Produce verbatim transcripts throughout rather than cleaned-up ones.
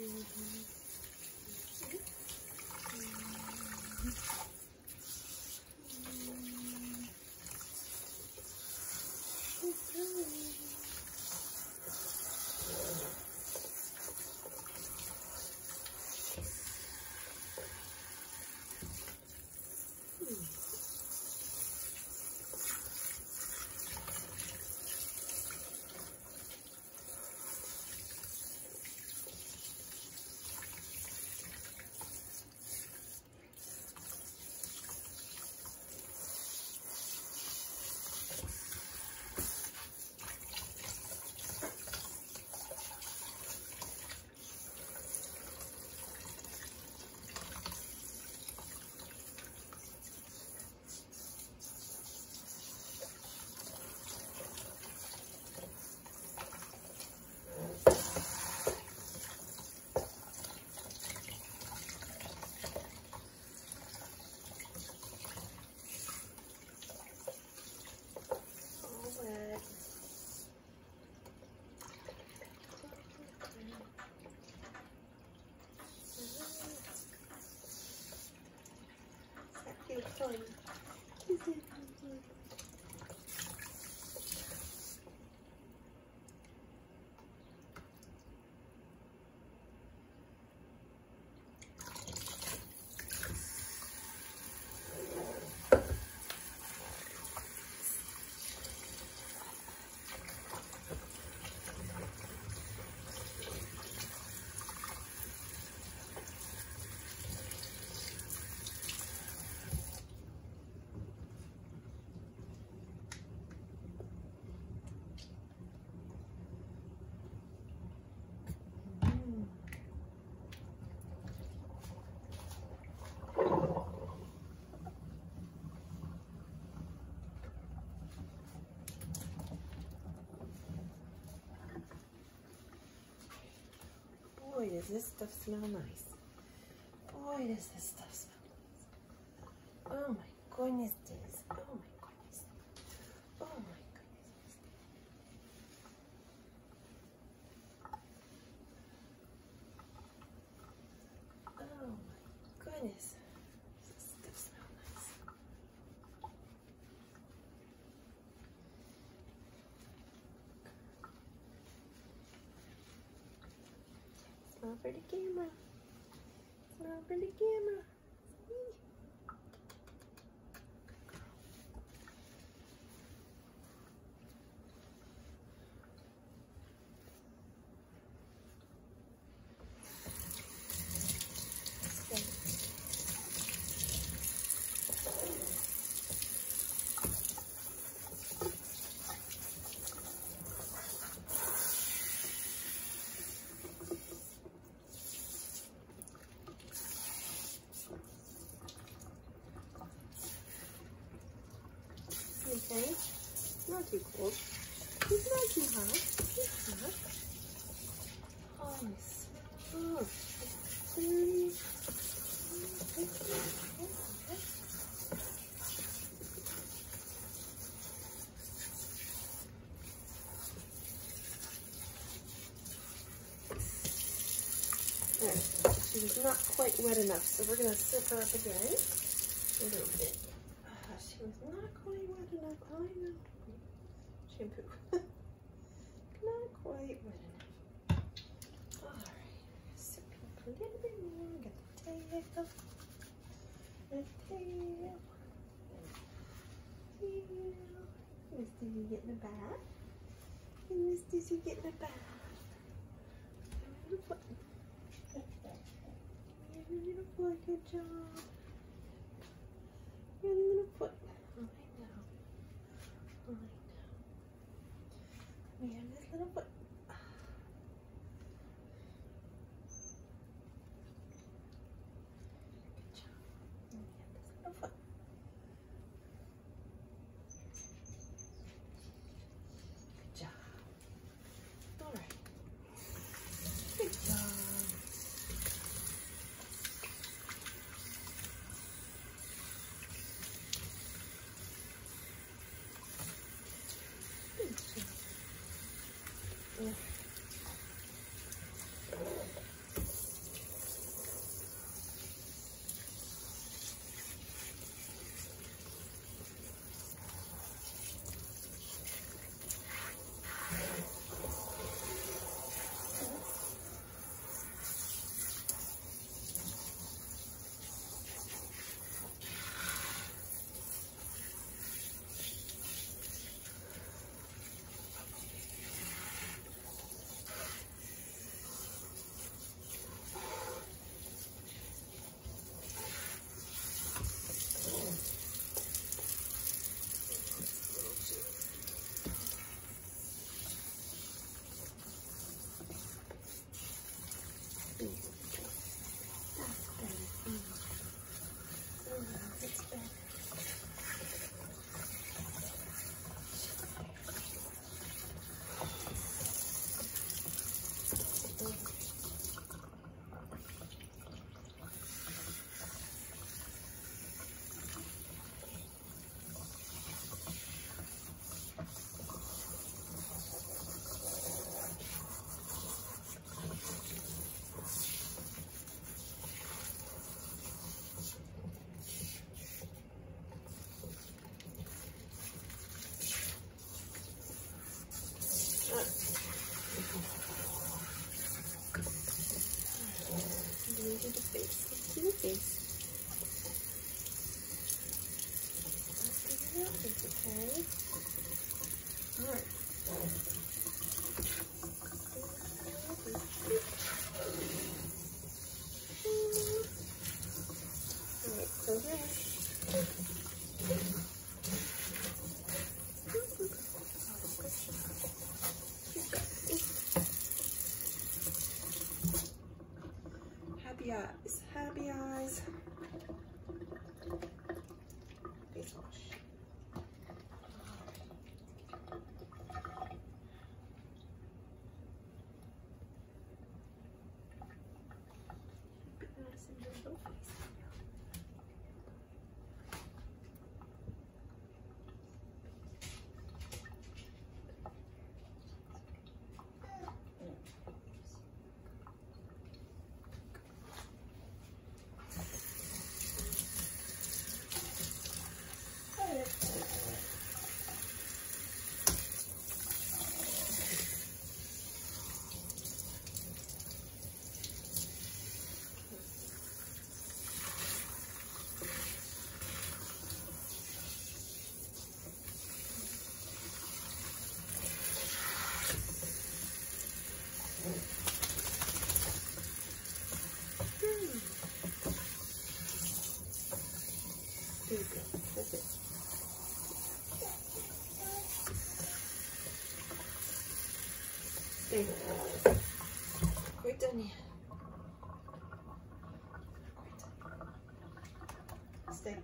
Fun. Is it fun? Boy, does this stuff smell nice. Boy, does this stuff smell nice. Oh my goodness, Diz. Oh my goodness. Oh my goodness. Oh my goodness. Does this stuff smell nice? Smell for the camera. Smell for the camera. Okay, not too cold. It's not too hot. It's not. Oh, it's oh, it's pretty. Alright, she was not quite wet enough, so we're gonna soak her up again a little bit. Uh, she was not quite wet enough. I know. Shampoo. Not quite wet enough. Alright. Soak her up a little bit more. Get the tail. The tail. The tail. Miss Dizzy getting a bath. And Miss Dizzy getting a bath. Little foot. Little foot. Good job. Your little foot. I know. I know. We have this little foot. Good job. We have this little foot. Good job. All right. Good job. okay? All right. All right, so here. Happy eyes, happy eyes. Face wash. There you go. That's it. There you go. Quite done yet. Quite done. Stay.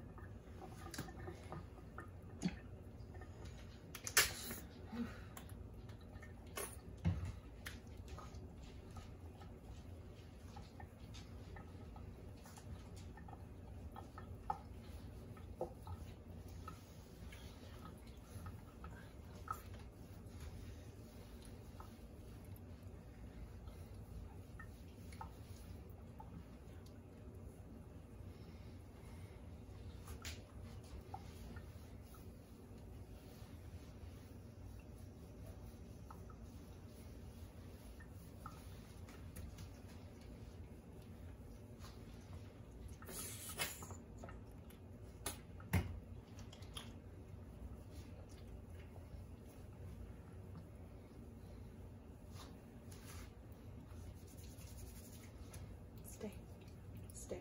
Stay. Stay.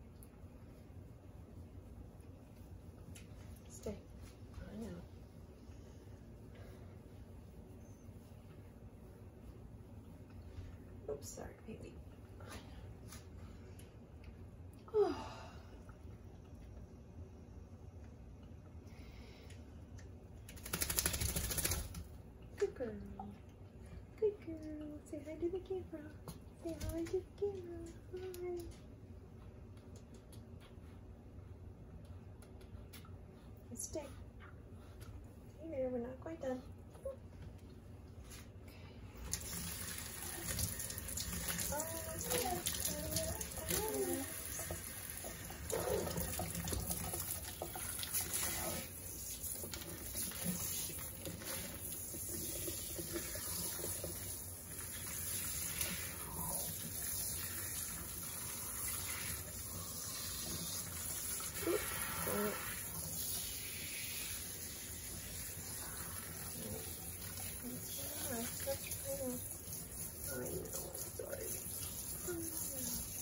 Stay. I know. Oops, sorry, baby. Oh. Good girl. Good girl. Say hi to the camera. Say hi to the camera. Hi. Stay. Stay there. We're not quite done. I know, sorry.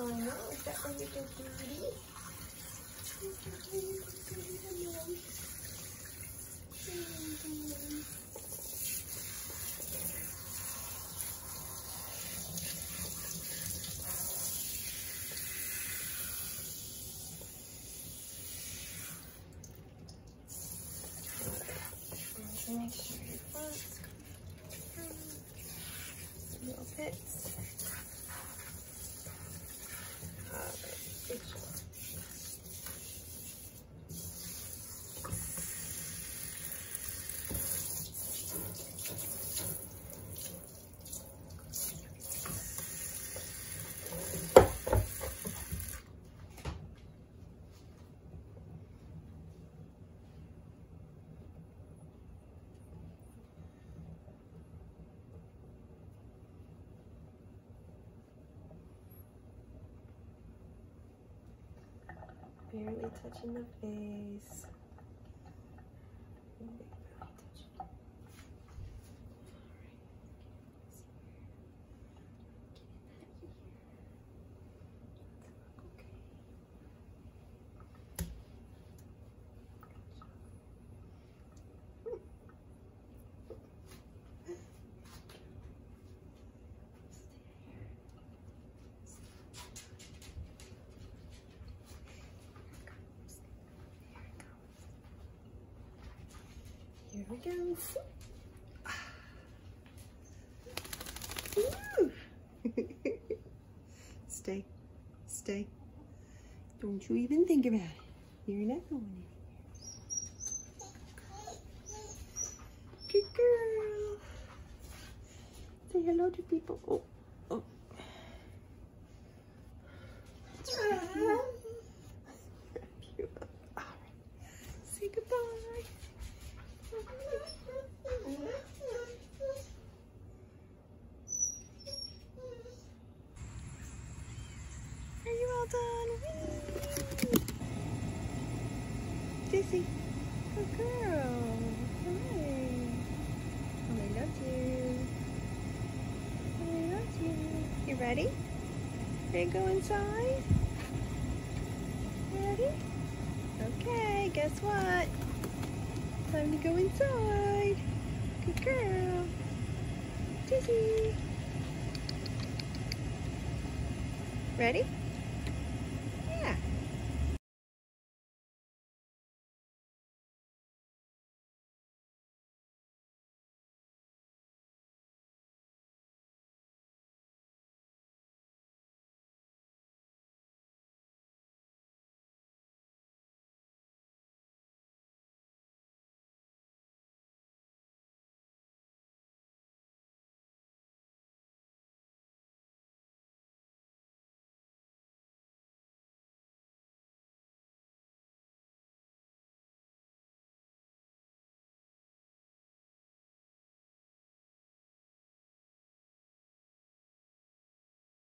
I know, is that where you go dirty? Is that where you go dirty the most? Make sure your foot's little bits. Alright, good job. Barely touching the face. Barely touching. Here we go. Stay. Stay. Don't you even think about it. You're not going anywhere. Good girl. Say hello to people. Oh. Oh. Say goodbye. Are you all done? Whee! Daisy, good girl. Hi. Oh, I love you. Oh, I love you. You ready? Ready to go inside? Ready? Okay, guess what? Time to go inside. Good girl. Dizzy. Ready?